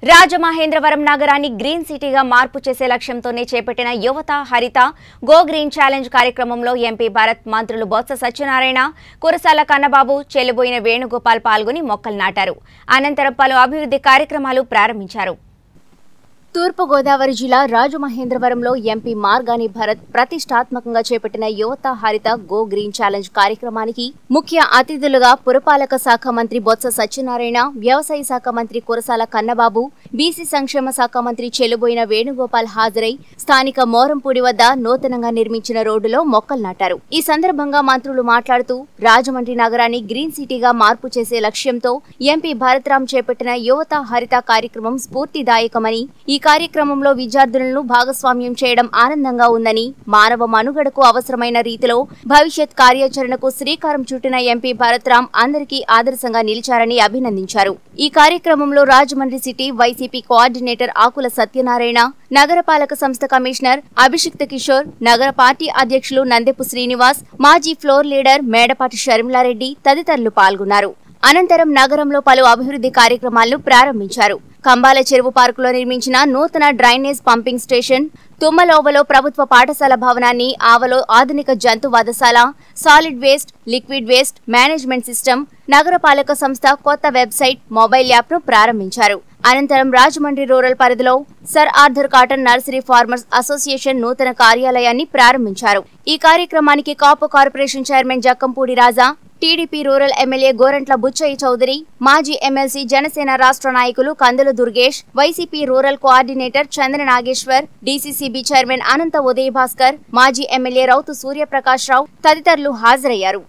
రాజమహేంద్రవరం నగరాన్ని గ్రీన్ సిటీగా మార్పు చేసే లక్ష్యంతోనే చేపట్టిన యువత హరిత గో గ్రీన్ ఛాలెంజ్ కార్యక్రమంలో ఎంపీ భారత్ మంత్రులు బొత్స సత్యనారాయణ, కురసాల కన్నబాబు, చెల్లుబోయిన వేణుగోపాల్ పాల్గొని మొక్కలు నాటారు. అనంతరం పలు అభివృద్ధి కార్యక్రమాలు ప్రారంభించారు. తూర్పు గోదావరి జిల్లా రాజమహేంద్రవరంలో ఎంపీ మార్గాని భరత్ ప్రతిష్టాత్మకంగా చేపట్టిన యువత హరిత గో గ్రీన్ ఛాలెంజ్ కార్యక్రమానికి ముఖ్య అతిథులుగా పురపాలక శాఖ మంత్రి బొత్స సత్యనారాయణ, వ్యవసాయ శాఖ మంత్రి కురసాల కన్నబాబు, బీసీ సంక్షేమ శాఖ మంత్రి చెల్లుబోయిన వేణుగోపాల్ హాజరై స్థానిక మోరంపూడి వద్ద నూతనంగా నిర్మించిన రోడ్డులో మొక్కలు నాటారు. ఈ సందర్భంగా మంత్రులు మాట్లాడుతూ రాజమండ్రి నగరాన్ని గ్రీన్ సిటీగా మార్పు చేసే లక్ష్యంతో ఎంపీ భరత్రామ్ చేపట్టిన యువత హరిత కార్యక్రమం స్ఫూర్తిదాయకమని, ఈ కార్యక్రమంలో విద్యార్థులను భాగస్వామ్యం చేయడం ఆనందంగా ఉందని, మానవ మనుగడకు అవసరమైన రీతిలో భవిష్యత్ కార్యాచరణకు శ్రీకారం చుట్టిన ఎంపీ భరత్రామ్ అందరికీ ఆదర్శంగా నిలిచారని అభినందించారు. ఈ కార్యక్రమంలో Rajahmundry city YCP coordinator Akula Satyanarayana, నగరపాలక సంస్థ కమిషనర్ అభిషిక్త కిషోర్, నగర పార్టీ అధ్యక్షులు నందెపు శ్రీనివాస్, మాజీ ఫ్లోర్ లీడర్ మేడపాటి షర్మిలారెడ్డి తదితరులు పాల్గొన్నారు. అనంతరం నగరంలో పలు అభివృద్ధి కార్యక్రమాలను ప్రారంభించారు. కంబాల చెరువు పార్కులో నిర్మించిన నూతన డ్రైనేజ్ పంపింగ్ స్టేషన్, తుమ్మలోవలో ప్రభుత్వ పాఠశాల భవనాన్ని, ఆవలో ఆధునిక జంతు వధశాల, solid waste, liquid waste management system, నగరపాలక సంస్థ కొత్త వెబ్సైట్, మొబైల్ యాప్ ను ప్రారంభించారు. అనంతరం రాజమండ్రి రూరల్ పరిధిలో sir Arthur Cotton nursery farmers association నూతన కార్యాలయాన్ని ప్రారంభించారు. ఈ కార్యక్రమానికి Kapu corporation chairman Jakkampudi Raja, TDP rural MLA Gorantla Butchaiah Chowdary, మాజీ ఎమ్మెల్సీ జనసేన రాష్ట్ర నాయకులు Kandula Durgesh, YCP rural coordinator Chandra Nageswar, DCCB chairman Anantha Udaya Bhaskar, మాజీ ఎమ్మెల్యే రౌతు సూర్యప్రకాష్ రావు తదితరులు హాజరయ్యారు.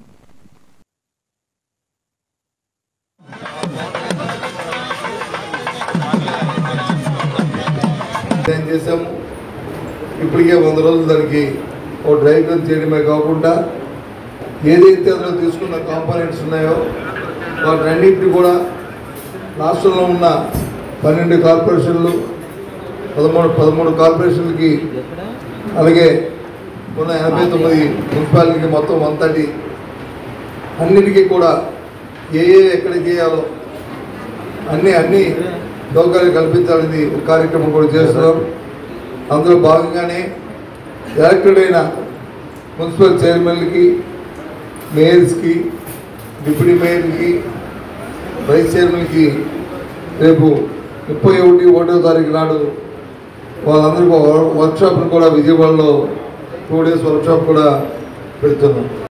ఇప్పటికే 100 రోజులు దానికి ఓ డ్రైవ్ రన్ చేయడమే కాకుండా ఏదైతే అందులో తీసుకున్న కాంపోనెంట్స్ ఉన్నాయో వాటన్నింటినీ కూడా రాష్ట్రంలో ఉన్న 12 కార్పొరేషన్లు 13 కార్పొరేషన్లకి, అలాగే ఉన్న 89 మున్సిపాలిటీకి మొత్తం 130 అన్నిటికీ కూడా ఎక్కడికి చేయాలో అన్ని సౌకర్యాలు కల్పించాలని ఒక కార్యక్రమం కూడా చేస్తున్నాం. అందులో భాగంగానే ఎలక్టెడ్ అయిన మున్సిపల్ చైర్మన్లకి, మేయర్స్కి, డిప్యూటీ మేయర్కి, వైస్ చైర్మన్కి రేపు 31వ తారీఖు నాడు వాళ్ళందరికీ వర్క్షాప్ను కూడా విజయవాడలో 2 days వర్క్షాప్ కూడా పెడుతున్నాం.